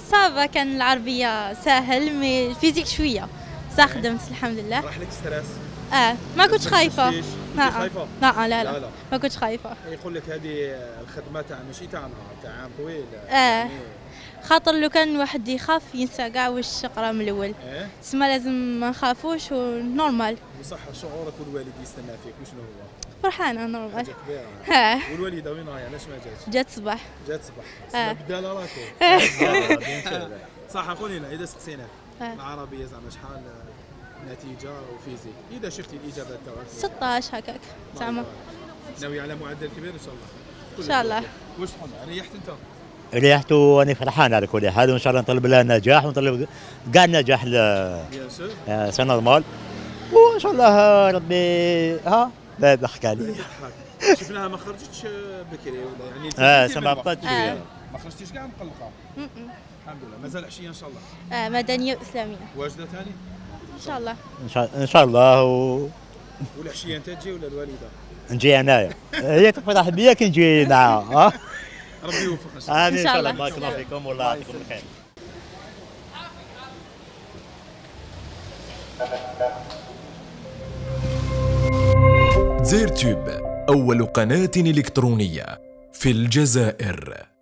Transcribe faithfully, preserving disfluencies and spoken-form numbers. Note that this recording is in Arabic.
صافا كان العربية ساهل، مي الفيزيك شوية صح خدمت الحمد لله. راح لك ستريس؟ اه ما كنتش خايفة. كنتي لا خايفة؟ لا لا لا لا لا ما كنتش خايفة. يقول لك هذه الخدمة تاع ماشي تاع نهار، تاع عام طويل. اه يعني خاطر لو كان واحد يخاف ينسى كاع واش قرا من الاول، ايه تسمى لازم ما نخافوش ونورمال. بصح شعورك والوالد يستنى فيك وشنو هو؟ فرحانة نورمال. حاجة كبيرة. اه والوالدة وين راهي؟ علاش ما جاتش؟ جات صباح. جات صباح. آه. بدالة راكو. صح قولي لنا إذا سقسيناك آه. العربية زعما شحال نتيجة وفيزيك، إذا شفتي الإجابات تاعك ستطاش هكاك زعما. ناوي على معدل كبير إن شاء الله؟ إن شاء الله. واش تحب؟ ريحت أنت؟ ريحت وأنا فرحان على كل حال، وإن شاء الله نطلب لها النجاح ونطلب كاع النجاح بيان سور. سي نورمال، وإن شاء الله ربي ها لا يضحك علي. شفناها ما خرجتش بكري ولا يعني اه سما بطات شويه. ما خرجتيش كاع مقلقه. الحمد لله. مازال عشيه ان شاء الله. اه مدنية وإسلامية. واجده ثاني؟ إن شاء الله. ان شاء ان شاء الله. و... والعشيه انت تجي ولا الوالده؟ نجي انايا، هي تفرح بيا كي نجي معاها. ها ربي يوفق ان شاء الله. امين ان شاء الله. بارك الله فيكم والله يعطيكم الخير. زيرتوب أول قناة إلكترونية في الجزائر.